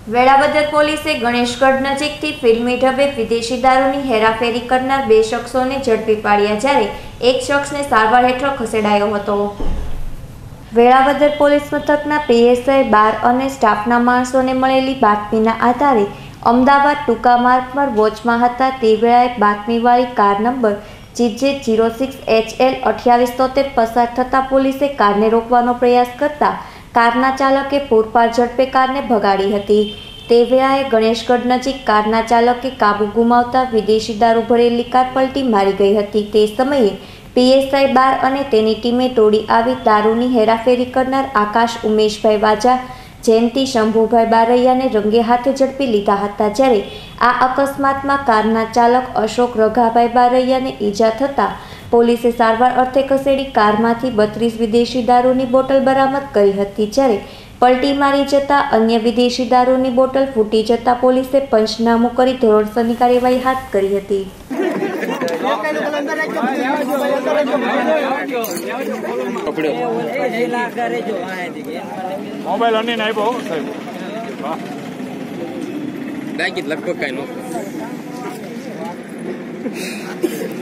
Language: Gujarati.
વેળાવદર પોલીસે ગણેશગઢ નજીકથી ફિલ્મી ઢબે વિદેશી દારૂની હેરાફેરી કરનાર 2 શખ્સોને ઝડપી પાડ્યા, જ્યારે એક શખ્સને સારવાર હેઠળ ખસેડાયો હતો. વેળાવદર પોલીસ મથકના પીએસઆઈ 12 અને સ્ટાફના માણસોને મળેલી બાતમીના આધારે અમદાવાદ ટૂંકા માર્ગ પર વોચમાં હતા તે વેળાએ બાતમીવાળી કાર નંબર GJ06HL 2873 પસાર થતાં પોલીસે કારને રોકવાનો પ્રયાસ કરતા કારના ચાલકે પૂરપાર ઝડપે કારને ભગાડી હતી. તે વેળાએ ગણેશગઢ નજીક કારના ચાલકે કાબુ ગુમાવતા વિદેશી દારૂ ભરેલી કાર પલટી મારી ગઈ હતી. તે સમયે પીએસઆઈ 12 અને તેની ટીમે દોડી આવી દારૂની હેરાફેરી કરનાર આકાશ ઉમેશભાઈ વાજા, જયંતિ શંભુભાઈ બારૈયાને રંગે હાથે ઝડપી લીધા હતા, જ્યારે આ અકસ્માતમાં કારના ચાલક અશોક રઘાભાઈ બારૈયાને ઈજા થતાં પોલીસે સારવાર અર્થે ખસેડી કારમાંથી 32 વિદેશી દારૂની બોટલ બરામદ કરી હતી, જ્યારે પલટી મારી જતા અન્ય વિદેશી દારૂની બોટલ ફૂટી જતા પોલીસે પંચનામું કરી ધોરણસરની કાર્યવાહી હાથ કરી હતી. મોબાઈલ અની નહીં બહુ સાહેબ લગભગ કઈ નો